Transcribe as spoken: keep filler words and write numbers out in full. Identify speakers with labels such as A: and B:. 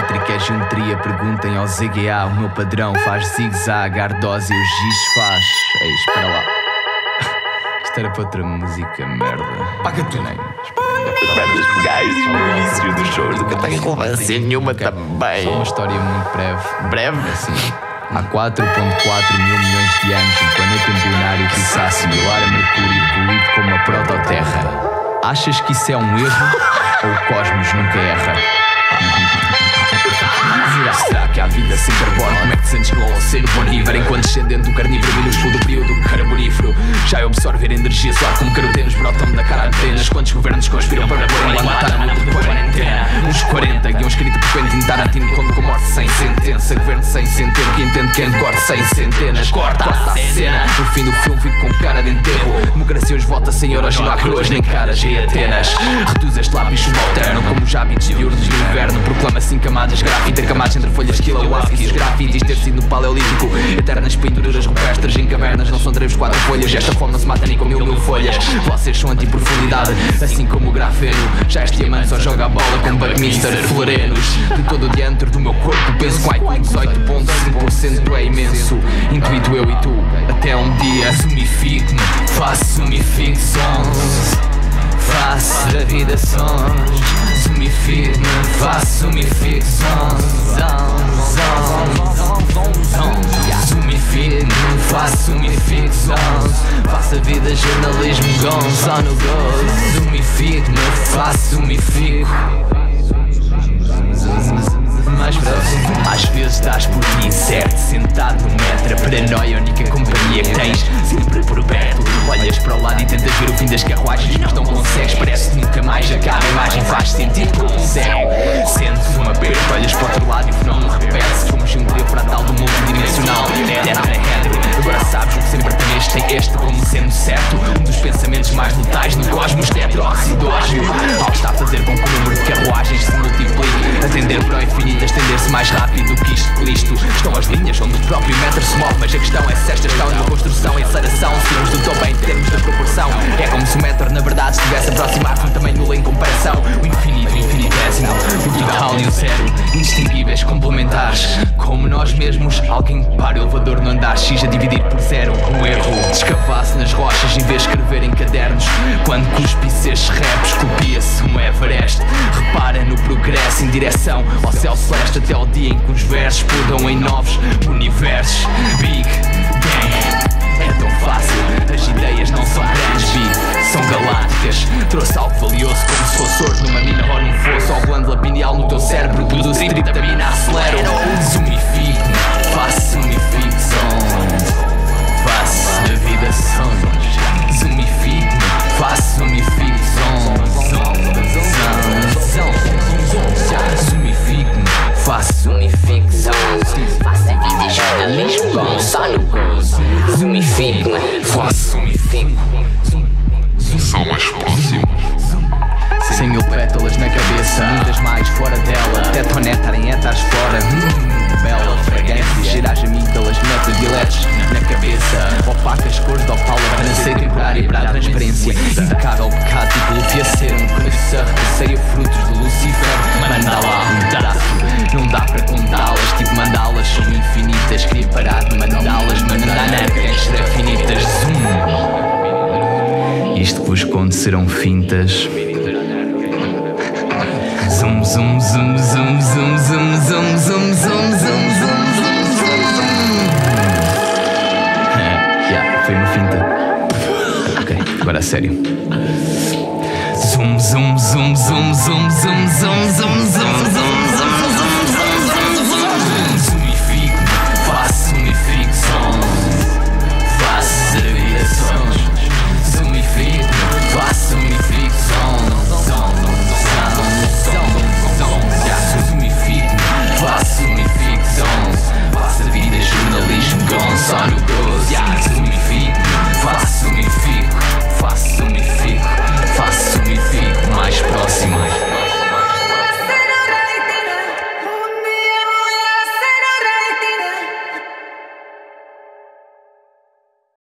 A: métrica é geometria. Perguntem ao Z G A, o meu padrão faz zigue-zague, ardose e o giz faz. Ei, espera lá. Isto era para outra música, merda.
B: Paga tu, nem.
C: Merdas legais no início dos shows, nunca tem relevância nenhuma também.
A: Só uma história muito breve.
C: Breve?
A: Assim. Há quatro vírgula quatro mil milhões de anos, um planeta embrionário quiçá similar a Mercúrio, poluído como a prototerra. Achas que isso é um erro? Ou o cosmos nunca erra? Será que há vida sem carbono? Como é que te sentes no Holoceno Bonífero? Enquanto descendente do carnívoro minúsculo do período carbonífero, já é absorver energia solar como carotenos brotam da cara antenas. Quantos governos conspiram para pôr em Guantánamo de quarentena? Uns quarenta guiões escrito por Quentin Tarantino conto com morte sem sentença. Governo sem centeno que entende quem corte sem centenas. Corta a cena. No fim do filme fico com cara de enterro. Democracia hoje vota sem euros e não há coroas nem caras em Atenas. Reduz este lápis subalterno como os hábitos diurnos do inverno. Proclama cinco camadas grafita, camadas entre folhas kilowatts, grafites ter sido no paleolítico. Eternas pinturas rupestres em cavernas não são três, quatro folhas. Esta fome não se mata nem com mil mil folhas. Vocês são anti-profundidade, assim como o grafeno. Já este diamante só joga a bola com Buckminster Florenos. De todo o diâmetro do meu corpo penso com I Q dezoito vírgula cinco por cento é imenso. Intuito eu e tu, até um dia sumifico-me, faço sumifico-sons. Faço da vida sons, sumifico-me, faço sumifico-sons. Sumifico-me, faço sumifico-sons. Faço a vida jornalismo gon, só no gozo. Sumifico-me, faço sumifico. Mais próximo. Às vezes estás por ti incerto, sentado no metro. A paranoia, a única companhia que tens sempre por perto. Olhas para o lado e tentas ver o fim das carruagens, mas não consegues. Parece que nunca mais acaba. A imagem faz sentido como um céu. Sentes um aperto, olhas para o outro lado e o fenómeno repete-se. Como geometria fratal do multidimensional. Agora sabes o que sempre temeste, tem este como sendo certo. Um dos pensamentos mais letais no cosmos tetroxidógeno. Ao que está a fazer com que o número de carruagens se multiplique. Atender para o infinito, estender-se mais rápido que isto que isto. Estão as linhas onde o próprio metro se move, mas a questão é se estas estão numa construção, aceleração, seguimos do topo em termos de proporção. É como se o metro na verdade estivesse a aproximar-se um tamanho nulo em comparação. O infinito, o infinitésimo, o total e o zero, indistinguíveis, complementares. Como nós mesmos, alguém para o elevador no andar X a dividir por zero. Um erro, descavasse nas rochas em vez de escrever em cadernos. Quando cuspisse estes raps, copia-se um Everest. Repara no progresso em direção ao céu celeste, até ao dia em que os versos pudam em novos universos. Big Bang, é tão fácil, as ideias não são grandes, big, são galácticas. Trouxe algo valioso como se fosse ouro numa mina ou num fosso. Ou glândula pineal no teu cérebro, produz triptamina, acelero. Sumifico-me, faço sumifico-sons. Faço da vida sons. Sumifico-me, faço sumifico-sons. Sumifico-me, faço sumifico-sons. Faço a vida jornalismo com só no gozo. Sumifico-me, faço sumifico.
D: São mais próximos.
A: Cem mil pétalas na cabeça, muitas mais fora dela. Tetoneta em etas fora. Hum, bela fragrância, cheira às amígdalas, metabiletes na cabeça. Opacas cores de opala para ser temporário para a transparência. Impecável pecado tipo lufiacerum, que no sarro receia frutos de Lucifer. Mandala, um pedaço, não dá para contá-las. Tipo mandalas são infinitas, queria parar de mandá-las. Mandana, gangster finitas, zoom. Isto que vos conto serão fintas. Zum, zum, zum, zum, zum, zum, zum, zum, zum, zum, zum, zum, zum. Yeah, foi uma finta. Ok, agora a sério. Zum, zum, zum, zum, zum, zum, zum, zum, zum, zum.